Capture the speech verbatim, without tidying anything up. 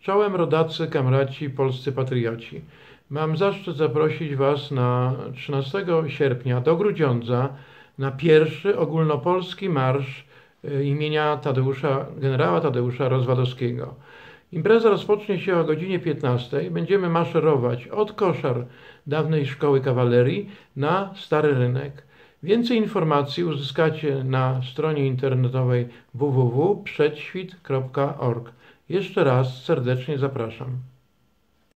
Czołem rodacy, kamraci, polscy patrioci. Mam zaszczyt zaprosić Was na trzynastego sierpnia do Grudziądza na pierwszy ogólnopolski marsz y, imienia Tadeusza, generała Tadeusza Rozwadowskiego. Impreza rozpocznie się o godzinie piętnastej. Będziemy maszerować od koszar dawnej szkoły kawalerii na Stary Rynek. Więcej informacji uzyskacie na stronie internetowej w w w kropka przedświt kropka org. Jeszcze raz serdecznie zapraszam.